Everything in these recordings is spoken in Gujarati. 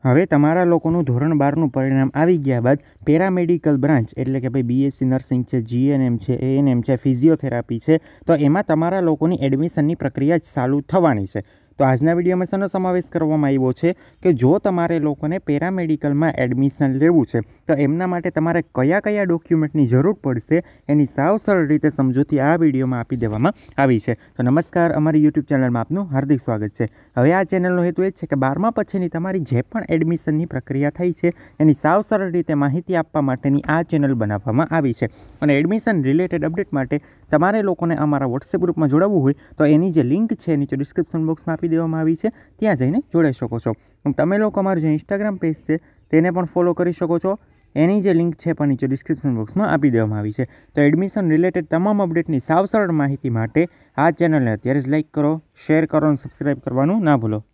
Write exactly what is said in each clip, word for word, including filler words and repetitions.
હવે તમારા લોકોનું ધોરણ બારનું પરિણામ આવી ગયા બાદ પેરામેડિકલ બ્રાન્ચ એટલે કે ભાઈ બીએસસી નર્સિંગ છે, જીએનએમ છે, એએનએમ છે, ફિઝિયોથેરાપી છે, તો એમાં તમારા લોકોની એડમિશનની પ્રક્રિયા જ ચાલુ થવાની છે. તો આજના વિડીયોમાં શેનો સમાવેશ કરવામાં આવ્યો છે કે જો તમારે લોકોને પેરામેડિકલમાં એડમિશન લેવું છે તો એમના માટે તમારે કયા કયા ડોક્યુમેન્ટની જરૂર પડશે એની સાવ સરળ રીતે સમજૂતી આ વિડીયોમાં આપી દેવામાં આવી છે. તો નમસ્કાર, અમારી યુટ્યુબ ચેનલમાં આપનું હાર્દિક સ્વાગત છે. હવે આ ચેનલનો હેતુ એ જ છે કે બારમા પછીની તમારી જે પણ એડમિશનની પ્રક્રિયા થઈ છે એની સાવ સરળ રીતે માહિતી આપવા માટેની આ ચેનલ બનાવવામાં આવી છે. અને એડમિશન રિલેટેડ અપડેટ માટે તમારે લોકોને અમારા વોટ્સએપ ગ્રુપમાં જોડાવવું હોય તો એની જે લિંક છે નીચે ડિસ્ક્રિપ્શન બોક્સમાં આપી દેવામાં આવી છે, ત્યાં જઈને જોડાઈ શકો છો. તમે લોકો અમારું જે ઇન્સ્ટાગ્રામ પેજ છે તેને પણ ફોલો કરી શકો છો, એની જે લિંક છે પણ નીચે ડિસ્ક્રિપ્શન બોક્સમાં આપી દેવામાં આવી છે. તો એડમિશન રિલેટેડ તમામ અપડેટની સાવ સરળ માહિતી માટે આ ચેનલને અત્યારે જ લાઇક કરો, શેર કરો અને સબસ્ક્રાઈબ કરવાનું ના ભૂલો.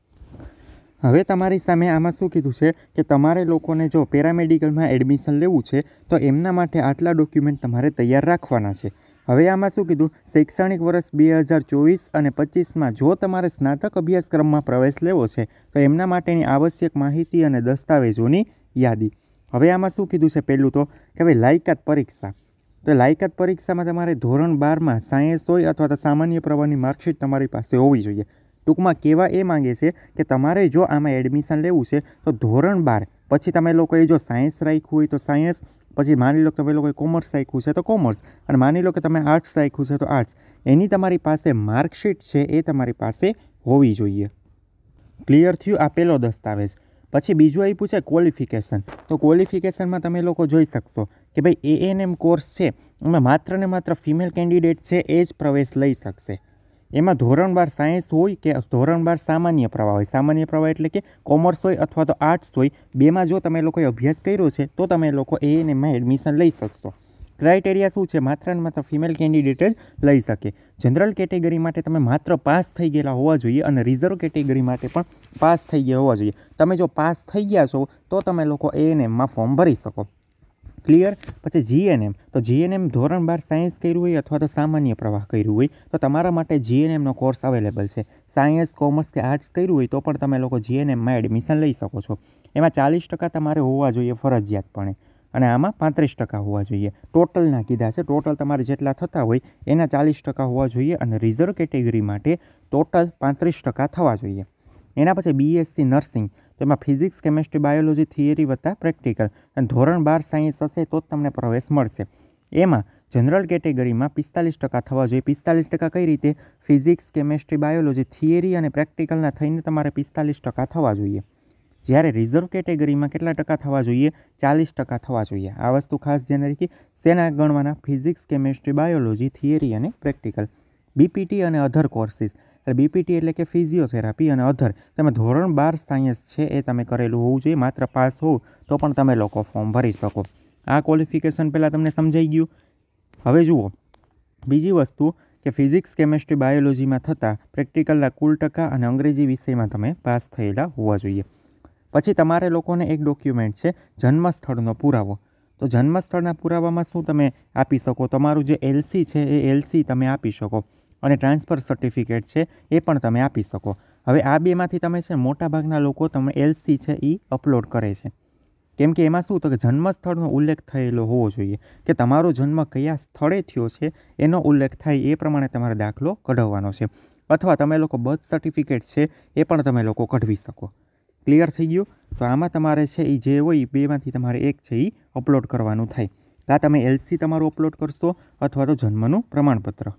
હવે તમારી સામે આમાં શું કીધું છે કે તમારે લોકોને જો પેરામેડિકલમાં એડમિશન લેવું છે તો એમના માટે આટલા ડોક્યુમેન્ટ તમારે તૈયાર રાખવાના છે. હવે આમાં શું કીધું, શૈક્ષણિક વર્ષ બે હજાર ચોવીસ અને પચીસમાં જો તમારે સ્નાતક અભ્યાસક્રમમાં પ્રવેશ લેવો છે તો એમના માટેની આવશ્યક માહિતી અને દસ્તાવેજોની યાદી. હવે આમાં શું કીધું છે, પહેલું તો કે ભાઈ લાયકાત પરીક્ષા. તો લાયકાત પરીક્ષામાં તમારે ધોરણ બારમાં સાયન્સ હોય અથવા તો સામાન્ય પ્રવાહની માર્કશીટ તમારી પાસે હોવી જોઈએ. ટૂંકમાં કહેવા એ માંગે છે કે તમારે જો આમાં એડમિશન લેવું છે તો ધોરણ બાર પછી તમે લોકોએ જો સાયન્સ રાખ્યું હોય તો સાયન્સ, પછી માની લો કે તમે લોકોએ કોમર્સ રાખ્યું છે તો કોમર્સ, અને માની લો કે તમે આર્ટ્સ રાખ્યું છે તો આર્ટ્સ, એની તમારી પાસે માર્કશીટ છે એ તમારી પાસે હોવી જોઈએ. ક્લિયર થયું? આ પહેલો દસ્તાવેજ. પછી બીજું આપ્યું છે ક્વોલિફિકેશન. તો ક્વોલિફિકેશનમાં તમે લોકો જોઈ શકશો કે ભાઈ એએનએમ કોર્સ છે એમાં માત્ર ને માત્ર ફિમેલ કેન્ડિડેટ છે એ જ પ્રવેશ લઈ શકશે. એમાં ધોરણ બાર સાયન્સ હોય કે ધોરણ બાર સામાન્ય પ્રવાહ હોય, સામાન્ય પ્રવાહ એટલે કે કોમર્સ હોય અથવા તો આર્ટ્સ હોય, બેમાં જો તમે લોકોએ અભ્યાસ કર્યો છે તો તમે લોકો એએનએમમાં એડમિશન લઈ શકશો. ક્રાઇટેરિયા શું છે? માત્ર ને માત્ર ફિમેલ કેન્ડિડેટ જ લઈ શકે. જનરલ કેટેગરી માટે તમે માત્ર પાસ થઈ ગયેલા હોવા જોઈએ અને રિઝર્વ કેટેગરી માટે પણ પાસ થઈ ગયા હોવા જોઈએ. તમે જો પાસ થઈ ગયા છો તો તમે લોકો એએનએમમાં ફોર્મ ભરી શકો. ક્લિયર? પછી જીએનએમ. તો જીએનએમ ધોરણ બાર સાયન્સ કર્યું હોય અથવા તો સામાન્ય પ્રવાહ કર્યું હોય તો તમારા માટે જીએનએમનો કોર્સ અવેલેબલ છે. સાયન્સ, કોમર્સ કે આર્ટ્સ કર્યું હોય તો પણ તમે લોકો જીએનએમમાં એડમિશન લઈ શકો છો. એમાં ચાલીસ ટકા તમારે હોવા જોઈએ ફરજિયાતપણે, અને આમાં પાંત્રીસ ટકા હોવા જોઈએ. ટોટલના કીધા છે, ટોટલ તમારે જેટલા થતા હોય એના ચાલીસ ટકા હોવા જોઈએ અને રિઝર્વ કેટેગરી માટે ટોટલ પાંત્રીસ ટકા થવા જોઈએ. એના પછી બીએસસી નર્સિંગ, તો એમાં ફિઝિક્સ, કેમેસ્ટ્રી, બાયોલોજી, થિયરી વત્તા પ્રેક્ટિકલ, અને ધોરણ બાર સાયન્સ હશે તો જ તમને પ્રવેશ મળશે. એમાં જનરલ કેટેગરીમાં પિસ્તાલીસ ટકા થવા જોઈએ. પિસ્તાલીસ ટકા કઈ રીતે? ફિઝિક્સ, કેમેસ્ટ્રી, બાયોલોજી, થિયરી અને પ્રેક્ટિકલના થઈને તમારે પિસ્તાલીસ ટકા થવા જોઈએ. જ્યારે રિઝર્વ કેટેગરીમાં કેટલા ટકા થવા જોઈએ? ચાલીસ ટકા થવા જોઈએ. આ વસ્તુ ખાસ ધ્યાન રાખી. શેના ગણવાના? ફિઝિક્સ, કેમેસ્ટ્રી, બાયોલોજી, થિયરી અને પ્રેક્ટિકલ. બીપીટી અને અધર કોર્સિસ. બીપીટી એટલે કે ફિઝિયોથેરાપી અને અધર, તમે ધોરણ બાર સાયન્સ છે એ તમે કરેલું હોવું જોઈએ. માત્ર પાસ હોવ તો પણ તમે લોકો ફોર્મ ભરી શકો. આ ક્વોલિફિકેશન પહેલાં તમને સમજાઈ ગયું. હવે જુઓ બીજી વસ્તુ કે ફિઝિક્સ, કેમેસ્ટ્રી, બાયોલોજીમાં થતા પ્રેક્ટિકલના કુલ ટકા અને અંગ્રેજી વિષયમાં તમે પાસ થયેલા હોવા જોઈએ. પછી તમારે લોકોને એક ડોક્યુમેન્ટ છે જન્મસ્થળનો પુરાવો. તો જન્મસ્થળના પુરાવામાં શું તમે આપી શકો? તમારું જે એલસી છે એ એલસી તમે આપી શકો, અને ટ્રાન્સફર સર્ટિફિકેટ છે એ પણ તમે આપી શકો. હવે આ બેમાંથી તમે છે મોટાભાગના લોકો તમે એલસી છે એ અપલોડ કરે છે, કેમ કે એમાં શું તો કે જન્મસ્થળનો ઉલ્લેખ થયેલો હોવો જોઈએ, કે તમારો જન્મ કયા સ્થળે થયો છે એનો ઉલ્લેખ થાય એ પ્રમાણે તમારે દાખલો કઢાવવાનો છે. અથવા તમે લોકો બર્થ સર્ટિફિકેટ છે એ પણ તમે લોકો કઢવી શકો. ક્લિયર થઈ ગયું? તો આમાં તમારે છે એ જે હોય એ બેમાંથી તમારે એક છે એ અપલોડ કરવાનું થાય. કાં તમે એલસી તમારું અપલોડ કરશો અથવા તો જન્મનું પ્રમાણપત્ર.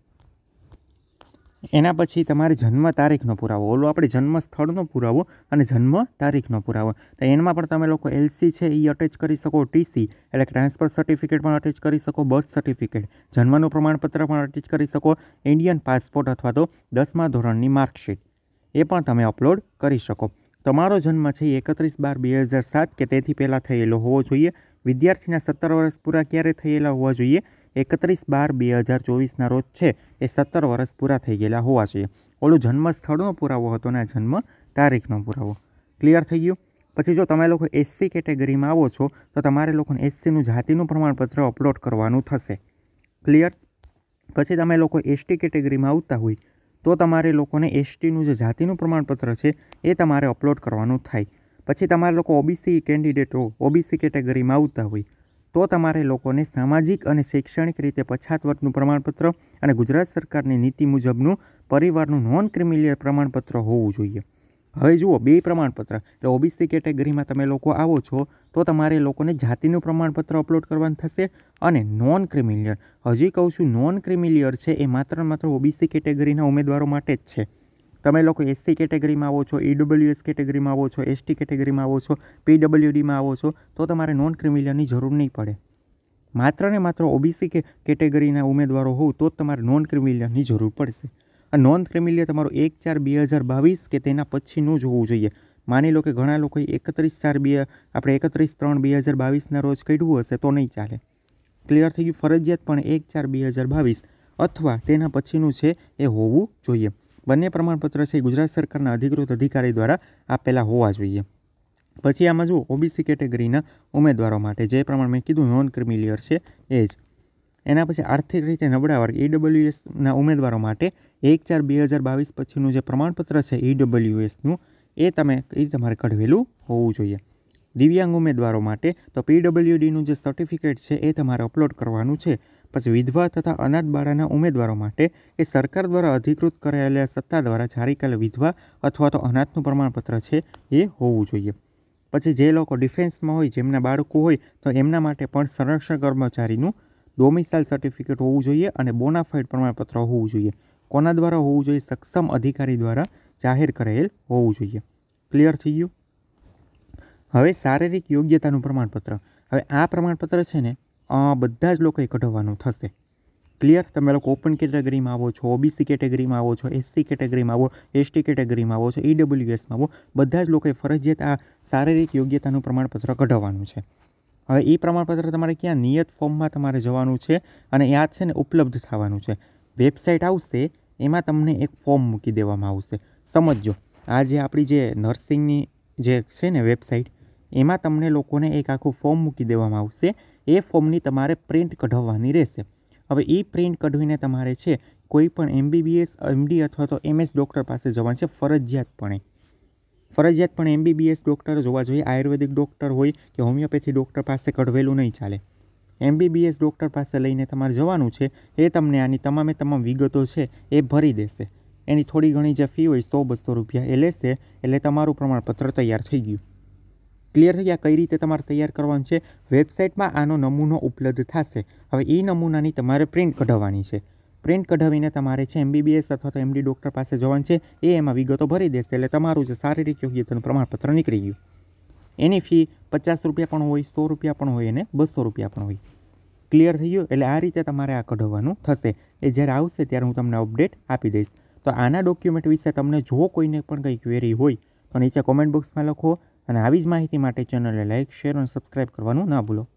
એના પછી તમારે જન્મ તારીખનો પુરાવો, ઓલો આપણે જન્મ સ્થળનો પુરાવો અને જન્મ તારીખનો પુરાવો. તો એમાં પણ તમે લોકો એલસી છે એ અટેચ કરી શકો, ટીસી એટલે ટ્રાન્સફર સર્ટિફિકેટ પણ અટેચ કરી શકો, બર્થ સર્ટિફિકેટ, જન્મનું પ્રમાણપત્ર પણ અટેચ કરી શકો, ઇન્ડિયન પાસપોર્ટ અથવા તો દસમા ધોરણની માર્કશીટ એ પણ તમે અપલોડ કરી શકો. તમારો જન્મ છે એ એકત્રીસ બાર બે હજાર સાત કે તેથી પહેલાં થયેલો હોવો જોઈએ. વિદ્યાર્થીના સત્તર વર્ષ પૂરા ક્યારે થયેલા હોવા જોઈએ? એકત્રીસ બાર બે હજાર ચોવીસના રોજ છે એ સત્તર વર્ષ પૂરા થઈ ગયેલા હોવા જોઈએ. ઓલું જન્મ સ્થળનો પુરાવો હતો ને જન્મ તારીખનો પુરાવો. ક્લિયર થઈ ગયું? પછી જો તમે લોકો એસસી કેટેગરીમાં આવો છો તો તમારે લોકોને એસસીનું જાતિનું પ્રમાણપત્ર અપલોડ કરવાનું થશે. ક્લિયર? પછી તમે લોકો એસટી કેટેગરીમાં આવતા હોય તો તમારે લોકોને એસટીનું જે જાતિનું પ્રમાણપત્ર છે એ તમારે અપલોડ કરવાનું થાય. પછી તમારા લોકો ઓબીસી કેન્ડિડેટો ઓબીસી કેટેગરીમાં આવતા હોય તો તમારે લોકોને સામાજિક અને શૈક્ષણિક રીતે પછાત વર્ગનું પ્રમાણપત્ર અને ગુજરાત સરકારની નીતિ મુજબનું પરિવારનું નોન ક્રિમિલિયર પ્રમાણપત્ર હોવું જોઈએ. હવે જુઓ, બે પ્રમાણપત્ર એટલે ઓબીસી કેટેગરીમાં તમે લોકો આવો છો તો તમારે લોકોને જાતિનું પ્રમાણપત્ર અપલોડ કરવાનું થશે અને નોન ક્રિમિલિયર, હજી કહું છું નોન ક્રિમિલિયર છે એ માત્ર માત્ર ઓબીસી કેટેગરીના ઉમેદવારો માટે જ છે. તમે લોકો એસસી કેટેગરીમાં આવો છો, ઈડબ્લ્યુએસ કેટેગરીમાં આવો છો, એસટી કેટેગરીમાં આવો છો, પીડબ્લ્યુડીમાં આવો છો તો તમારે નોન ક્રિમિલિયરની જરૂર નહીં પડે. માત્ર ને માત્ર ઓબીસી કે કેટેગરીના ઉમેદવારો હોવ તો જ તમારે નોન ક્રિમિલિયરની જરૂર પડશે. આ નોન ક્રિમિલિયર તમારું એક ચાર બે હજાર બાવીસ કે તેના પછીનું જ હોવું જોઈએ. માની લો કે ઘણા લોકોએ એકત્રીસ ચાર બે આપણે એકત્રીસ ત્રણ બે હજાર બાવીસના રોજ કાઢવું હશે તો નહીં ચાલે. ક્લિયર થઈ ગયું? ફરજિયાત પણ એક ચાર બે હજાર બાવીસ અથવા તેના પછીનું છે એ હોવું જોઈએ. બંને પ્રમાણપત્ર છે ગુજરાત સરકારના અધિકૃત અધિકારી દ્વારા આપેલા હોવા જોઈએ. પછી આમાં જુઓ, ઓબીસી કેટેગરીના ઉમેદવારો માટે જે પ્રમાણે મેં કીધું નોન ક્રિમિલિયર છે એ જ. એના પછી આર્થિક રીતે નબળા વર્ગ ઈડબ્લ્યુએસના ઉમેદવારો માટે એક ચાર બે હજાર બાવીસ પછીનું જે પ્રમાણપત્ર છે ઈડબ્લ્યુએસનું એ તમે એ તમારે કઢવેલું હોવું જોઈએ. દિવ્યાંગ ઉમેદવારો માટે તો પીડબ્લ્યુડીનું જે સર્ટિફિકેટ છે એ તમારે અપલોડ કરવાનું છે. પછી વિધવા તથા અનાથ બાળાના ઉમેદવારો માટે એ સરકાર દ્વારા અધિકૃત કરાયેલા સત્તા દ્વારા જારી કરેલ વિધવા અથવા તો અનાથનું પ્રમાણપત્ર છે એ હોવું જોઈએ. પછી જે લોકો ડિફેન્સમાં હોય, જેમના બાળકો હોય તો એમના માટે પણ સંરક્ષણ કર્મચારીનું ડોમિસાઇલ સર્ટિફિકેટ હોવું જોઈએ અને બોનાફાઇડ પ્રમાણપત્ર હોવું જોઈએ. કોના દ્વારા હોવું જોઈએ? સક્ષમ અધિકારી દ્વારા જાહેર કરેલ હોવું જોઈએ. ક્લિયર થઈ ગયું? હવે શારીરિક યોગ્યતાનું પ્રમાણપત્ર. હવે આ પ્રમાણપત્ર છે ને બધા જ લોકોએ કઢાવવાનું થશે. ક્લિયર? તમે લોકો ઓપન કેટેગરીમાં આવો છો, ઓબીસી કેટેગરીમાં આવો છો, એસસી કેટેગરીમાં આવો, એસટી કેટેગરીમાં આવો છો, ઈડબ્લ્યુએસમાં આવો, બધા જ લોકોએ ફરજિયાત આ શારીરિક યોગ્યતાનું પ્રમાણપત્ર કઢાવવાનું છે. હવે એ પ્રમાણપત્ર તમારે ક્યાં? નિયત ફોર્મમાં તમારે જવાનું છે અને યાદ છે ને ઉપલબ્ધ થવાનું છે. વેબસાઇટ આવશે એમાં તમને એક ફોર્મ મૂકી દેવામાં આવશે. સમજો, આ જે આપણી જે નર્સિંગની જે છે ને વેબસાઇટ, એમાં તમને લોકોને એક આખું ફોર્મ મૂકી દેવામાં આવશે. એ ફોર્મની તમારે પ્રિન્ટ કઢાવવાની રહેશે. હવે એ પ્રિન્ટ કઢવીને તમારે છે કોઈ પણ એમબીબીએસ, એમડી અથવા તો એમએસ ડૉક્ટર પાસે જવાનું છે ફરજિયાતપણે. ફરજિયાતપણે એમબીબીએસ ડૉક્ટર જોવા જોઈએ. આયુર્વેદિક ડૉક્ટર હોય કે હોમિયોપેથી ડૉક્ટર પાસે કઢવેલું નહીં ચાલે. એમબીબીએસ ડૉક્ટર પાસે લઈને તમારે જવાનું છે. એ તમને આની તમામે તમામ વિગતો છે એ ભરી દેશે. એની થોડી ઘણી જે ફી હોય સો બસો રૂપિયા એ લેશે એટલે તમારું પ્રમાણપત્ર તૈયાર થઈ ગયું. ક્લિયર થઈ ગયા? કઈ રીતે તમારે તૈયાર કરવાનું છે? વેબસાઇટમાં આનો નમૂનો ઉપલબ્ધ થશે. હવે એ નમૂનાની તમારે પ્રિન્ટ કઢાવવાની છે. પ્રિન્ટ કઢાવીને તમારે છે એમબીબીએસ અથવા તો એમડી ડૉક્ટર પાસે જવાનું છે. એ એમાં વિગતો ભરી દેશે એટલે તમારું જે શારીરિક યોગ્યતાનું પ્રમાણપત્ર નીકળી ગયું. એની ફી પચાસ રૂપિયા પણ હોય, સો રૂપિયા પણ હોય અને બસો રૂપિયા પણ હોય. ક્લિયર થઈ ગયું? એટલે આ રીતે તમારે આ કઢાવવાનું થશે. એ જ્યારે આવશે ત્યારે હું તમને અપડેટ આપી દઈશ. તો આના ડોક્યુમેન્ટ વિશે તમને જો કોઈને પણ કંઈ ક્વેરી હોય તો નીચે કોમેન્ટ બોક્સમાં લખો અને આવી જ માહિતી માટે ચેનલને લાઇક, શેર અને સબસ્ક્રાઈબ કરવાનું ના ભૂલો.